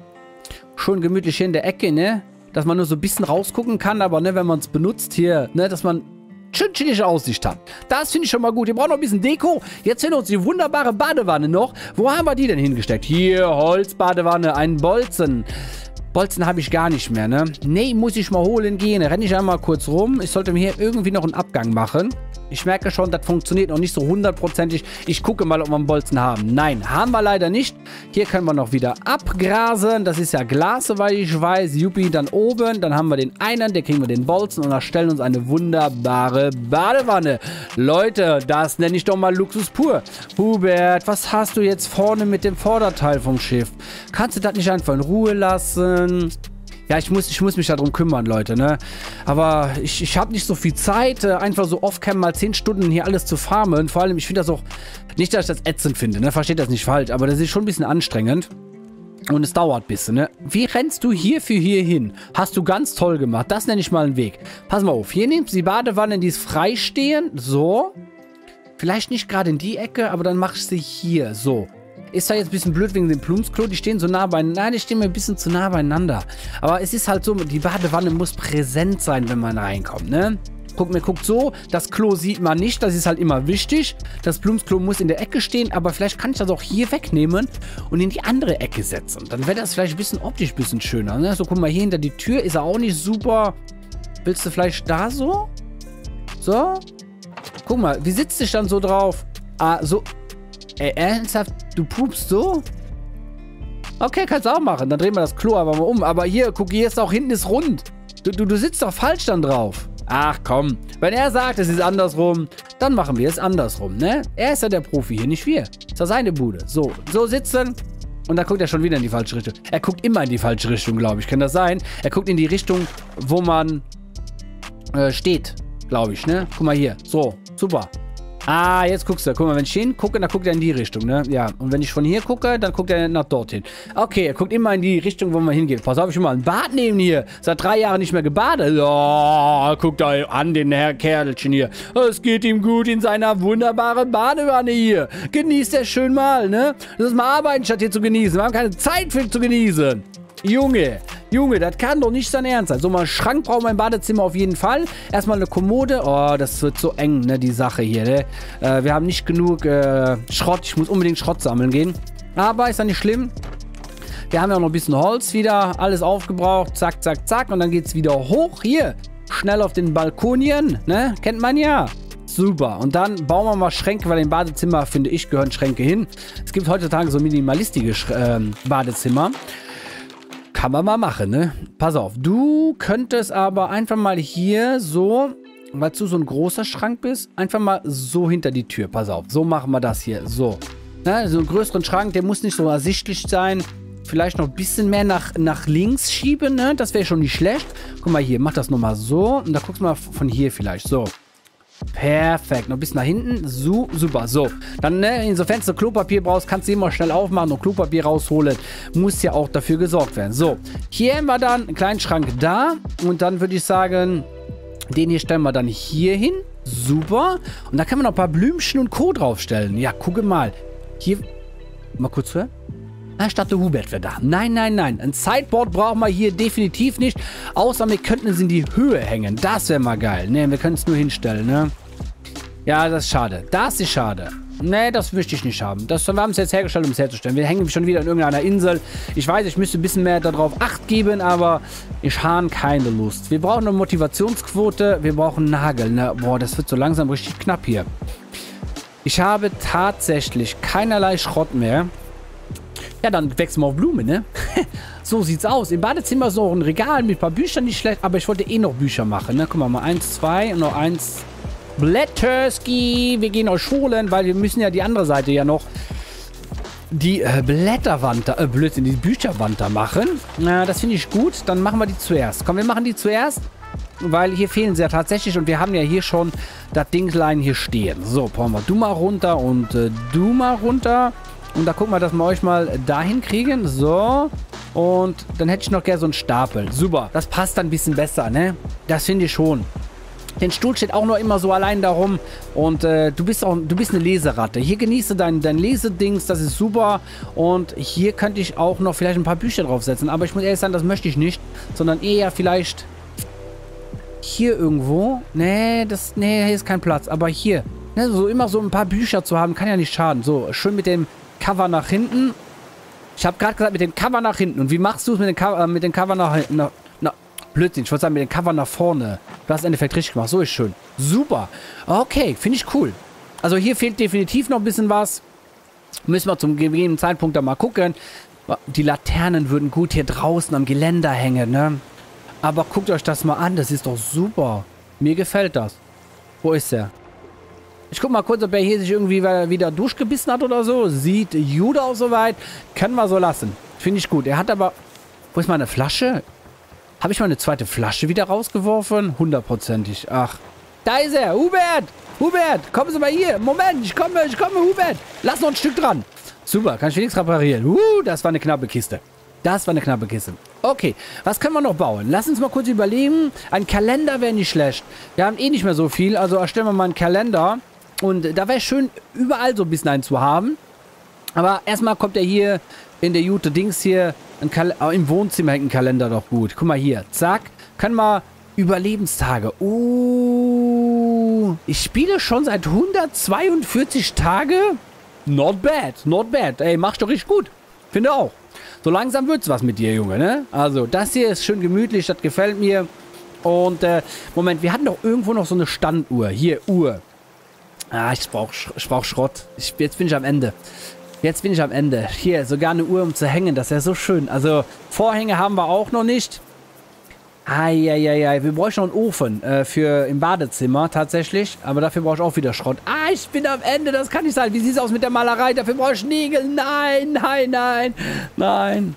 Schön gemütlich hier in der Ecke, ne? Dass man nur so ein bisschen rausgucken kann, aber ne, wenn man es benutzt hier, ne, dass man schön chillige Aussicht hat. Das finde ich schon mal gut. Wir brauchen noch ein bisschen Deko. Jetzt fehlt uns die wunderbare Badewanne noch. Wo haben wir die denn hingesteckt? Hier, Holzbadewanne, einen Bolzen. Bolzen habe ich gar nicht mehr, ne? Nee, muss ich mal holen gehen. Renne ich einmal kurz rum. Ich sollte mir hier irgendwie noch einen Abgang machen. Ich merke schon, das funktioniert noch nicht so hundertprozentig. Ich gucke mal, ob wir einen Bolzen haben. Nein, haben wir leider nicht. Hier können wir noch wieder abgrasen. Das ist ja Glas, soweit ich weiß. Juppie, dann oben. Dann haben wir den einen, der kriegen wir den Bolzen und erstellen uns eine wunderbare Badewanne. Leute, das nenne ich doch mal Luxus pur. Hubert, was hast du jetzt vorne mit dem Vorderteil vom Schiff? Kannst du das nicht einfach in Ruhe lassen? Ja, ich muss, ich muss mich darum kümmern, Leute, ne? Aber ich, ich habe nicht so viel Zeit, äh, einfach so off-cam mal zehn Stunden hier alles zu farmen. Vor allem, ich finde das auch, nicht, dass ich das ätzend finde, ne? Versteht das nicht falsch, aber das ist schon ein bisschen anstrengend. Und es dauert ein bisschen, ne? Wie rennst du hier für hier hin? Hast du ganz toll gemacht. Das nenne ich mal einen Weg. Pass mal auf, hier nimmst du die Badewanne, die ist frei stehen. So. Vielleicht nicht gerade in die Ecke, aber dann machst du sie hier. So. Ist da jetzt ein bisschen blöd wegen dem Plumpsklo. Die stehen so nah beieinander. Nein, die stehen mir ein bisschen zu nah beieinander. Aber es ist halt so, die Badewanne muss präsent sein, wenn man reinkommt, ne? Guck, mir guckt so, das Klo sieht man nicht, das ist halt immer wichtig. Das Plumpsklo muss in der Ecke stehen, aber vielleicht kann ich das auch hier wegnehmen und in die andere Ecke setzen. Dann wäre das vielleicht ein bisschen optisch ein bisschen schöner, ne? So, guck mal, hier hinter die Tür ist er auch nicht super. Willst du vielleicht da so? So? Guck mal, wie sitzt dich dann so drauf? Ah, so... Ey, ernsthaft? Du pupst so? Okay, kannst du auch machen. Dann drehen wir das Klo aber mal um. Aber hier, guck, hier ist auch hinten ist rund. Du, du, du sitzt doch falsch dann drauf. Ach komm. Wenn er sagt, es ist andersrum, dann machen wir es andersrum, ne? Er ist ja der Profi hier, nicht wir. Ist ja seine Bude. So, so sitzen. Und dann guckt er schon wieder in die falsche Richtung. Er guckt immer in die falsche Richtung, glaube ich. Kann das sein? Er guckt in die Richtung, wo man äh, steht, glaube ich, ne? Guck mal hier. So, super. Ah, jetzt guckst du. Guck mal, wenn ich hingucke, dann guckt er in die Richtung, ne? Ja, und wenn ich von hier gucke, dann guckt er nach dorthin. Okay, er guckt immer in die Richtung, wo man hingeht. Pass auf, ich will mal ein Bad nehmen hier. Seit drei Jahren nicht mehr gebadet. Oh, guckt da an, den Herr Kerlchen hier. Es geht ihm gut in seiner wunderbaren Badewanne hier. Genießt er schön mal, ne? Das ist mal arbeiten, statt hier zu genießen. Wir haben keine Zeit für zu genießen. Junge, Junge, das kann doch nicht sein Ernst sein. So, mal einen Schrank brauchen wir im Badezimmer auf jeden Fall. Erstmal eine Kommode. Oh, das wird so eng, ne, die Sache hier, ne? Äh, wir haben nicht genug äh, Schrott. Ich muss unbedingt Schrott sammeln gehen. Aber ist ja nicht schlimm. Wir haben ja noch ein bisschen Holz wieder. Alles aufgebraucht. Zack, zack, zack. Und dann geht's wieder hoch. Hier, schnell auf den Balkonien, ne? Kennt man ja. Super. Und dann bauen wir mal Schränke, weil im Badezimmer, finde ich, gehören Schränke hin. Es gibt heutzutage so minimalistische äh, Badezimmer. Kann man mal machen, ne? Pass auf, du könntest aber einfach mal hier so, weil du so ein großer Schrank bist, einfach mal so hinter die Tür. Pass auf, so machen wir das hier. So. Ne? So einen größeren Schrank, der muss nicht so ersichtlich sein. Vielleicht noch ein bisschen mehr nach, nach links schieben, ne? Das wäre schon nicht schlecht. Guck mal hier, mach das nochmal so. Und da guckst du mal von hier vielleicht. So. Perfekt. Noch ein bisschen nach hinten. So, super. So. Dann, ne, insofern du Klopapier brauchst, kannst du immer schnell aufmachen und Klopapier rausholen. Muss ja auch dafür gesorgt werden. So. Hier haben wir dann einen kleinen Schrank da. Und dann würde ich sagen, den hier stellen wir dann hier hin. Super. Und da kann man noch ein paar Blümchen und Co. draufstellen. Ja, gucke mal. Hier. Mal kurz hören. Ich dachte, Hubert wäre da. Nein, nein, nein. Ein Sideboard brauchen wir hier definitiv nicht. Außer wir könnten es in die Höhe hängen. Das wäre mal geil. Ne, wir können es nur hinstellen, ne? Ja, das ist schade. Das ist schade. Ne, das möchte ich nicht haben. Das, wir haben es jetzt hergestellt, um es herzustellen. Wir hängen schon wieder in irgendeiner Insel. Ich weiß, ich müsste ein bisschen mehr darauf Acht geben, aber ich habe keine Lust. Wir brauchen eine Motivationsquote. Wir brauchen Nagel. Ne? Boah, das wird so langsam richtig knapp hier. Ich habe tatsächlich keinerlei Schrott mehr. Ja, dann wechseln wir auf Blumen, ne? So sieht's aus. Im Badezimmer ist noch ein Regal mit ein paar Büchern, nicht schlecht. Aber ich wollte eh noch Bücher machen, ne? Guck mal, mal eins, zwei und noch eins. Blätterski. Wir gehen euch holen, weil wir müssen ja die andere Seite ja noch die äh, Blätterwand, da, äh, Blödsinn, die Bücherwand da machen. Na, das finde ich gut. Dann machen wir die zuerst. Komm, wir machen die zuerst, weil hier fehlen sie ja tatsächlich und wir haben ja hier schon das Dinglein hier stehen. So, brauchen wir du mal runter und äh, du mal runter. Und da gucken wir, dass wir euch mal dahin kriegen. So. Und dann hätte ich noch gerne so einen Stapel. Super. Das passt dann ein bisschen besser, ne? Das finde ich schon. Den Stuhl steht auch noch immer so allein darum. Und äh, du bist auch, du bist eine Leseratte. Hier genieße dein, dein Lesedings. Das ist super. Und hier könnte ich auch noch vielleicht ein paar Bücher draufsetzen. Aber ich muss ehrlich sagen, das möchte ich nicht. Sondern eher vielleicht hier irgendwo. Nee, das, nee, hier ist kein Platz. Aber hier. Ne, so immer so ein paar Bücher zu haben, kann ja nicht schaden. So, schön mit dem Cover nach hinten. Ich habe gerade gesagt, mit dem Cover nach hinten. Und wie machst du es mit dem Cover, äh, mit dem Cover nach hinten? Na, na, Blödsinn, ich wollte sagen, mit dem Cover nach vorne. Du hast es im Endeffekt richtig gemacht. So ist schön. Super. Okay, finde ich cool. Also hier fehlt definitiv noch ein bisschen was. Müssen wir zum gegebenen Zeitpunkt da mal gucken. Die Laternen würden gut hier draußen am Geländer hängen, ne? Aber guckt euch das mal an. Das ist doch super. Mir gefällt das. Wo ist der? Ich guck mal kurz, ob er hier sich irgendwie wieder durchgebissen hat oder so. Sieht gut aus soweit. Können wir so lassen. Finde ich gut. Er hat aber... Wo ist meine Flasche? Habe ich meine zweite Flasche wieder rausgeworfen? Hundertprozentig. Ach. Da ist er. Hubert! Hubert! Kommen Sie mal hier. Moment, ich komme, ich komme, Hubert. Lass noch ein Stück dran. Super, kann ich wenigstens reparieren. Uh, das war eine knappe Kiste. Das war eine knappe Kiste. Okay, was können wir noch bauen? Lass uns mal kurz überlegen. Ein Kalender wäre nicht schlecht. Wir haben eh nicht mehr so viel. Also erstellen wir mal einen Kalender. Und da wäre schön, überall so ein bisschen einen zu haben. Aber erstmal kommt er hier in der Jute Dings hier. Ein oh, im Wohnzimmer hängt ein Kalender doch gut. Guck mal hier. Zack. Können wir Überlebenstage. Uh, ich spiele schon seit hundertzweiundvierzig Tage. Not bad. Not bad. Ey, machst du richtig gut. Finde auch. So langsam wird's was mit dir, Junge, ne? Also, das hier ist schön gemütlich. Das gefällt mir. Und, äh, Moment. Wir hatten doch irgendwo noch so eine Standuhr. Hier, Uhr. Ah, ich brauche ich brauch Schrott. Ich, jetzt bin ich am Ende. Jetzt bin ich am Ende. Hier, sogar eine Uhr, um zu hängen. Das ist ja so schön. Also, Vorhänge haben wir auch noch nicht. Eieiei, wir bräuchten noch einen Ofen äh, für im Badezimmer tatsächlich. Aber dafür brauche ich auch wieder Schrott. Ah, ich bin am Ende, das kann nicht sein. Wie sieht es aus mit der Malerei? Dafür brauche ich Nägel. Nein, nein, nein, nein.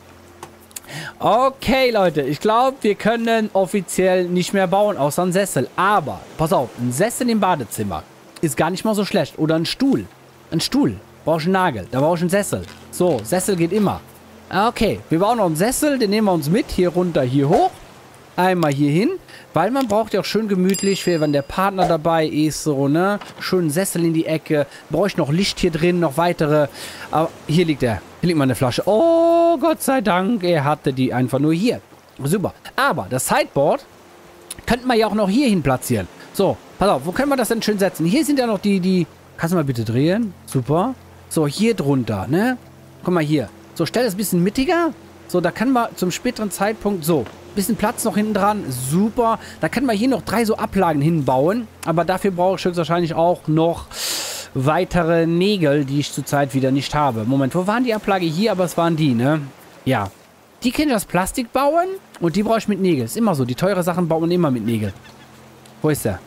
Okay, Leute, ich glaube, wir können offiziell nicht mehr bauen, außer einen Sessel. Aber, pass auf, ein Sessel im Badezimmer ist gar nicht mal so schlecht. Oder ein Stuhl. Ein Stuhl. Brauche ich einen Nagel. Da brauche ich einen Sessel. So, Sessel geht immer. Okay, wir bauen noch einen Sessel. Den nehmen wir uns mit. Hier runter, hier hoch. Einmal hier hin, weil man braucht ja auch schön gemütlich, für wenn der Partner dabei ist, so, ne? Schön Sessel in die Ecke. Brauche ich noch Licht hier drin, noch weitere. Aber hier liegt er. Hier liegt meine Flasche. Oh, Gott sei Dank, er hatte die einfach nur hier. Super. Aber das Sideboard könnten wir ja auch noch hier hin platzieren. So, pass auf, wo können wir das denn schön setzen? Hier sind ja noch die, die... Kannst du mal bitte drehen? Super. So, hier drunter, ne? Guck mal hier. So, stell das ein bisschen mittiger. So, da kann man zum späteren Zeitpunkt... So. Bisschen Platz noch hinten dran. Super. Da können wir hier noch drei so Ablagen hinbauen. Aber dafür brauche ich höchstwahrscheinlich auch noch weitere Nägel, die ich zurzeit wieder nicht habe. Moment, wo waren die Ablage? Hier, aber es waren die, ne? Ja. Die können das Plastik bauen und die brauche ich mit Nägeln. Ist immer so. Die teure Sachen baut man immer mit Nägeln. Wo ist der?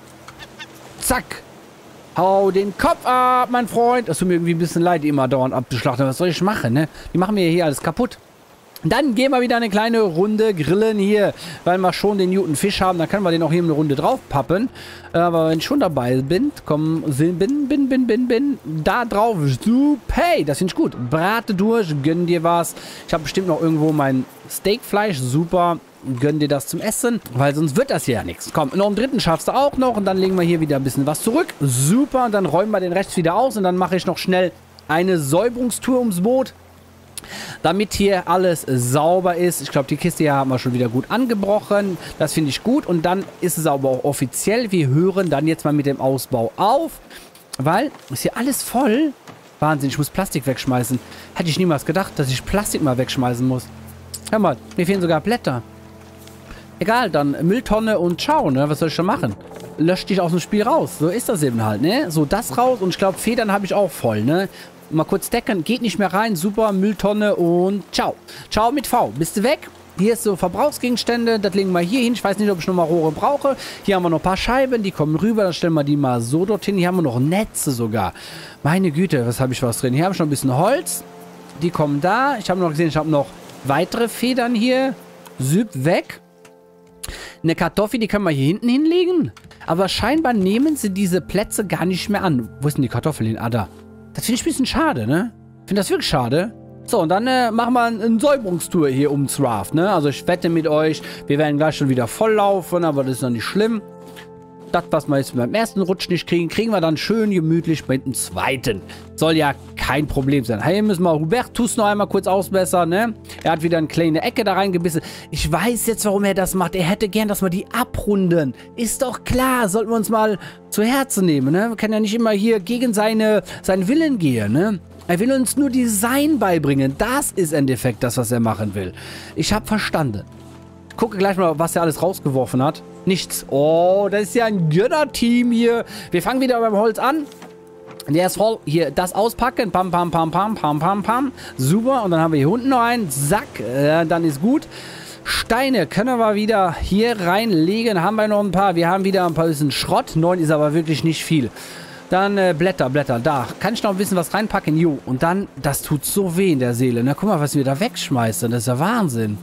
Zack. Hau den Kopf ab, mein Freund. Das tut mir irgendwie ein bisschen leid, die immer dauernd abzuschlachten. Was soll ich machen, ne? Die machen mir hier alles kaputt. Dann gehen wir wieder eine kleine Runde grillen hier, weil wir schon den Newton Fisch haben. Dann können wir den auch hier eine Runde drauf pappen. Aber wenn ich schon dabei bin, komm, bin, bin, bin, bin, bin, da drauf, super, hey, das finde ich gut. Brate durch, gönn dir was. Ich habe bestimmt noch irgendwo mein Steakfleisch, super. Gönn dir das zum Essen, weil sonst wird das hier ja nichts. Komm, noch einen dritten schaffst du auch noch und dann legen wir hier wieder ein bisschen was zurück. Super, und dann räumen wir den Rest wieder aus und dann mache ich noch schnell eine Säuberungstour ums Boot. Damit hier alles sauber ist. Ich glaube, die Kiste hier haben wir schon wieder gut angebrochen. Das finde ich gut. Und dann ist es aber auch offiziell. Wir hören dann jetzt mal mit dem Ausbau auf. Weil, ist hier alles voll. Wahnsinn, ich muss Plastik wegschmeißen. Hätte ich niemals gedacht, dass ich Plastik mal wegschmeißen muss. Hör mal, mir fehlen sogar Blätter. Egal, dann Mülltonne und ciao, ne? Was soll ich schon machen? Lösch dich aus dem Spiel raus. So ist das eben halt, ne? So, das raus. Und ich glaube, Federn habe ich auch voll, ne? Mal kurz decken, geht nicht mehr rein. Super, Mülltonne und ciao. Ciao mit V. Bist du weg? Hier ist so Verbrauchsgegenstände. Das legen wir hier hin. Ich weiß nicht, ob ich nochmal Rohre brauche. Hier haben wir noch ein paar Scheiben. Die kommen rüber. Dann stellen wir die mal so dorthin. Hier haben wir noch Netze sogar. Meine Güte, was habe ich was drin? Hier habe ich noch ein bisschen Holz. Die kommen da. Ich habe noch gesehen, ich habe noch weitere Federn hier. Süb weg. Eine Kartoffel, die können wir hier hinten hinlegen. Aber scheinbar nehmen sie diese Plätze gar nicht mehr an. Wo ist denn die Kartoffel hin? Ah, da. Das finde ich ein bisschen schade, ne? Ich finde das wirklich schade. So, und dann äh, machen wir eine Säuberungstour hier ums Raft, ne? Also ich wette mit euch, wir werden gleich schon wieder volllaufen, aber das ist noch nicht schlimm. Das, was wir jetzt beim ersten Rutsch nicht kriegen, kriegen wir dann schön gemütlich mit dem zweiten. Soll ja kein Problem sein. Hier müssen wir Hubertus noch einmal kurz ausbessern, ne? Er hat wieder eine kleine Ecke da reingebissen. Ich weiß jetzt, warum er das macht. Er hätte gern, dass wir die abrunden. Ist doch klar. Sollten wir uns mal zu Herzen nehmen, ne? Wir können ja nicht immer hier gegen seine, seinen Willen gehen, ne? Er will uns nur Design beibringen. Das ist im Endeffekt das, was er machen will. Ich habe verstanden. Gucke gleich mal, was er alles rausgeworfen hat. Nichts. Oh, das ist ja ein Gönner-Team hier. Wir fangen wieder beim Holz an. Der ist voll. Hier, das auspacken. Pam, pam, pam, pam, pam, pam, pam. Super. Und dann haben wir hier unten noch einen. Sack. Äh, dann ist gut. Steine können wir wieder hier reinlegen. Haben wir noch ein paar. Wir haben wieder ein paar bisschen Schrott. Neun ist aber wirklich nicht viel. Dann äh, Blätter, Blätter. Da. Kann ich noch ein bisschen was reinpacken? Jo. Und dann, das tut so weh in der Seele. Na, guck mal, was wir da wegschmeißen. Das ist ja Wahnsinn.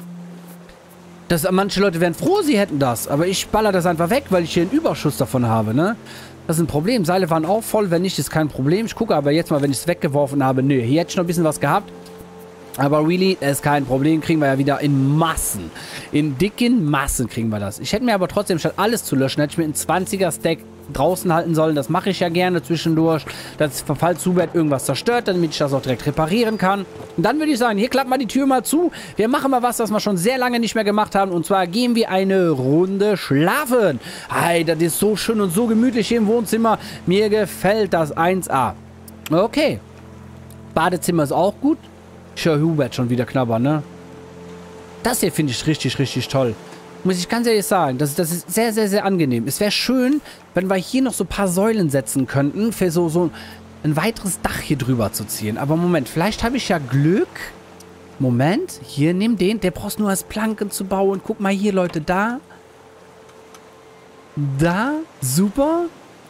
Das, manche Leute wären froh, sie hätten das. Aber ich baller das einfach weg, weil ich hier einen Überschuss davon habe, ne? Das ist ein Problem. Seile waren auch voll. Wenn nicht, ist kein Problem. Ich gucke aber jetzt mal, wenn ich es weggeworfen habe. Nö, hier hätte ich noch ein bisschen was gehabt. Aber really, das ist kein Problem. Kriegen wir ja wieder in Massen. In dicken Massen kriegen wir das. Ich hätte mir aber trotzdem, statt alles zu löschen, hätte ich mir einen zwanziger Stack draußen halten sollen. Das mache ich ja gerne zwischendurch. Das falls Hubert irgendwas zerstört, damit ich das auch direkt reparieren kann. Und dann würde ich sagen, hier klappt mal die Tür mal zu. Wir machen mal was, was wir schon sehr lange nicht mehr gemacht haben. Und zwar gehen wir eine Runde schlafen. Hey, das ist so schön und so gemütlich hier im Wohnzimmer. Mir gefällt das eins A. Okay. Badezimmer ist auch gut. Ich höre Hubert schon wieder knabbern, ne? Das hier finde ich richtig, richtig toll. Muss ich ganz ehrlich sagen, das, das ist sehr, sehr, sehr angenehm. Es wäre schön, wenn wir hier noch so ein paar Säulen setzen könnten, für so, so ein weiteres Dach hier drüber zu ziehen. Aber Moment, vielleicht habe ich ja Glück. Moment, hier, nimm den. Der brauchst nur als Planken zu bauen. Guck mal hier, Leute, da. Da, super.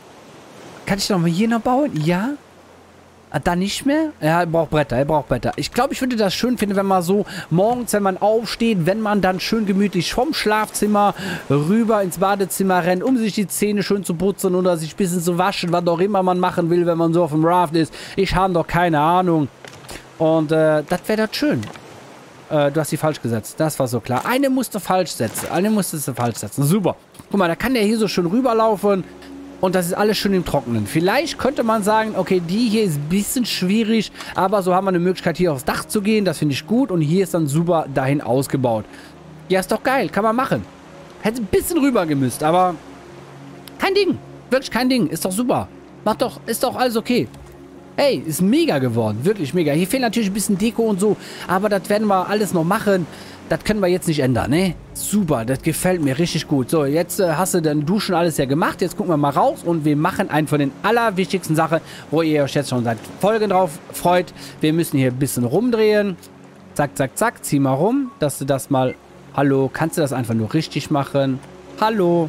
Kann ich noch mal hier noch bauen? Ja. Ah, dann nicht mehr? Ja, er braucht Bretter, er braucht Bretter. Ich glaube, ich würde das schön finden, wenn man so morgens, wenn man aufsteht, wenn man dann schön gemütlich vom Schlafzimmer rüber ins Badezimmer rennt, um sich die Zähne schön zu putzen oder sich ein bisschen zu waschen, was auch immer man machen will, wenn man so auf dem Raft ist. Ich habe doch keine Ahnung. Und äh, das wäre das schön. Äh, du hast die falsch gesetzt. Das war so klar. Eine musste falsch setzen. Eine musstest du falsch setzen. Super. Guck mal, da kann der hier so schön rüberlaufen. Und das ist alles schön im Trockenen. Vielleicht könnte man sagen, okay, die hier ist ein bisschen schwierig, aber so haben wir eine Möglichkeit, hier aufs Dach zu gehen. Das finde ich gut. Und hier ist dann super dahin ausgebaut. Ja, ist doch geil. Kann man machen. Hätte ein bisschen rüber gemüsst, aber kein Ding. Wirklich kein Ding. Ist doch super. Macht doch, ist doch alles okay. Hey, ist mega geworden. Wirklich mega. Hier fehlt natürlich ein bisschen Deko und so, aber das werden wir alles noch machen. Das können wir jetzt nicht ändern, ne? Super, das gefällt mir richtig gut. So, jetzt äh, hast du dann Duschen alles ja gemacht. Jetzt gucken wir mal raus und wir machen einen von den allerwichtigsten Sachen, wo ihr euch jetzt schon seit Folgen drauf freut. Wir müssen hier ein bisschen rumdrehen. Zack, zack, zack. Zieh mal rum, dass du das mal... Hallo, kannst du das einfach nur richtig machen? Hallo?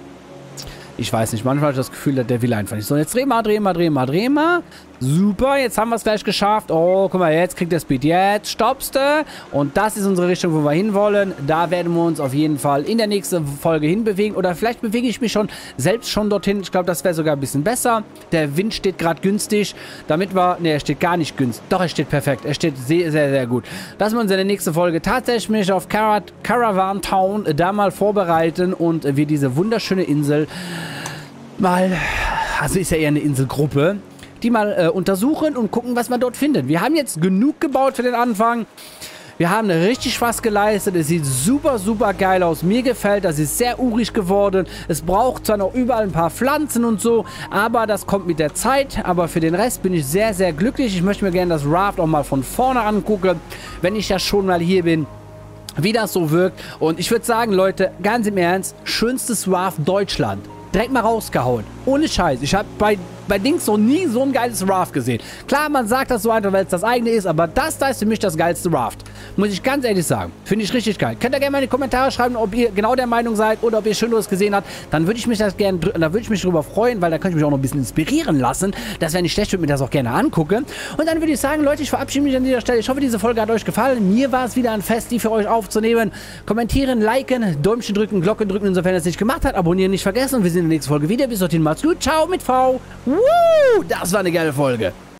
Ich weiß nicht, manchmal habe ich das Gefühl, der will einfach nicht. So, jetzt dreh mal, dreh mal, dreh mal, dreh mal. Super, jetzt haben wir es gleich geschafft. Oh, guck mal, jetzt kriegt der Speed. Jetzt stoppst du. Und das ist unsere Richtung, wo wir hinwollen. Da werden wir uns auf jeden Fall in der nächsten Folge hinbewegen. Oder vielleicht bewege ich mich schon selbst schon dorthin. Ich glaube, das wäre sogar ein bisschen besser. Der Wind steht gerade günstig. Damit wir... Ne, er steht gar nicht günstig. Doch, er steht perfekt. Er steht sehr, sehr, sehr gut. Lassen wir uns in der nächsten Folge tatsächlich auf Cara Caravan Town da mal vorbereiten. Und wir diese wunderschöne Insel mal... Also ist ja eher eine Inselgruppe. Die mal äh, untersuchen und gucken, was man dort findet. Wir haben jetzt genug gebaut für den Anfang. Wir haben richtig was geleistet. Es sieht super, super geil aus. Mir gefällt, das ist sehr urig geworden. Es braucht zwar noch überall ein paar Pflanzen und so, aber das kommt mit der Zeit. Aber für den Rest bin ich sehr, sehr glücklich. Ich möchte mir gerne das Raft auch mal von vorne angucken, wenn ich ja schon mal hier bin, wie das so wirkt. Und ich würde sagen, Leute, ganz im Ernst, schönstes Raft Deutschland. Direkt mal rausgehauen. Ohne Scheiß. Ich habe bei, bei Dings noch nie so ein geiles Raft gesehen. Klar, man sagt das so einfach, weil es das eigene ist, aber das da ist für mich das geilste Raft. Muss ich ganz ehrlich sagen. Finde ich richtig geil. Könnt ihr gerne mal in die Kommentare schreiben, ob ihr genau der Meinung seid oder ob ihr Schöneres gesehen habt. Dann würde ich mich das gerne, da würde ich mich darüber freuen, weil da könnte ich mich auch noch ein bisschen inspirieren lassen. Das wäre nicht schlecht, würde mir das auch gerne angucken. Und dann würde ich sagen, Leute, ich verabschiede mich an dieser Stelle. Ich hoffe, diese Folge hat euch gefallen. Mir war es wieder ein Fest, die für euch aufzunehmen. Kommentieren, liken, Däumchen drücken, Glocke drücken, insofern ihr es nicht gemacht habt. Abonnieren nicht vergessen und wir sehen in der nächsten Folge wieder. Bis dorthin, macht's gut. Ciao mit V. Woo! Das war eine geile Folge.